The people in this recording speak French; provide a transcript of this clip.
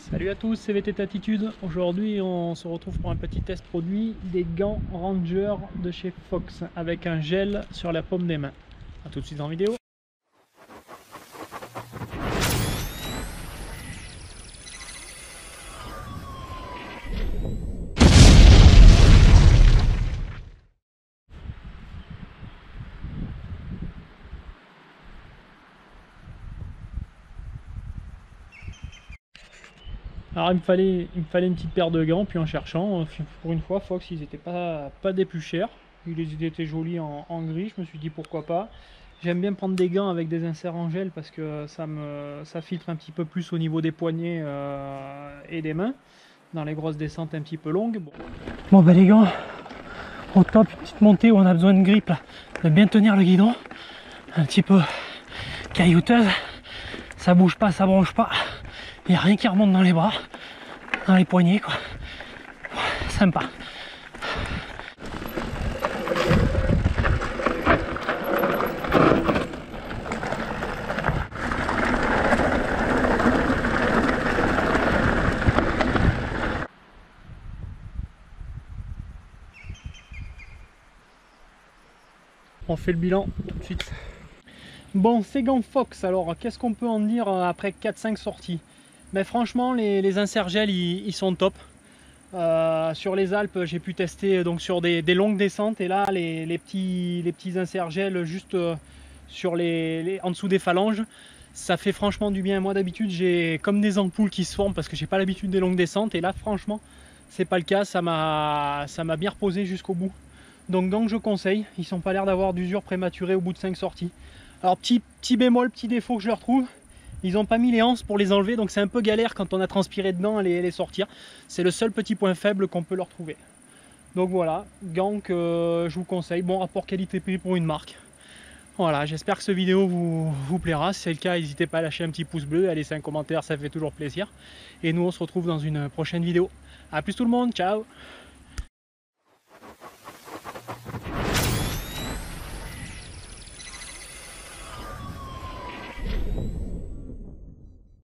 Salut à tous, c'est VTT Attitude. Aujourd'hui on se retrouve pour un petit test produit des gants Ranger de chez Fox avec un gel sur la paume des mains. A tout de suite en vidéo. Alors il me fallait une petite paire de gants, puis en cherchant, pour une fois Fox ils n'étaient pas des plus chers. Ils étaient jolis en gris, je me suis dit pourquoi pas. J'aime bien prendre des gants avec des inserts en gel parce que ça filtre un petit peu plus au niveau des poignets et des mains, dans les grosses descentes un petit peu longues. Bon bah les gants, au top, une petite montée où on a besoin de grippe là, de bien tenir le guidon, un petit peu caillouteuse, ça bouge pas, ça bronche pas. Il n'y a rien qui remonte dans les bras, dans les poignets quoi. Sympa. On fait le bilan tout de suite. Bon, ces gants Fox, alors qu'est-ce qu'on peut en dire après 4-5 sorties? Mais franchement, les inserts gel, ils sont top. Sur les Alpes, j'ai pu tester donc sur des longues descentes, et là, les petits inserts gel juste sur en dessous des phalanges, ça fait franchement du bien. Moi, d'habitude, j'ai comme des ampoules qui se forment parce que j'ai pas l'habitude des longues descentes, et là, franchement, c'est pas le cas. Ça m'a bien reposé jusqu'au bout. Donc, gants que je conseille. Ils sont pas l'air d'avoir d'usure prématurée au bout de 5 sorties. Alors, petit bémol, petit défaut que je leur trouve, ils n'ont pas mis les anses pour les enlever, donc c'est un peu galère quand on a transpiré dedans à les sortir. C'est le seul petit point faible qu'on peut leur trouver. Donc voilà, gants que je vous conseille. Bon rapport qualité-prix pour une marque. Voilà, j'espère que cette vidéo vous plaira. Si c'est le cas, n'hésitez pas à lâcher un petit pouce bleu, à laisser un commentaire, ça fait toujours plaisir. Et nous, on se retrouve dans une prochaine vidéo. A plus tout le monde, ciao!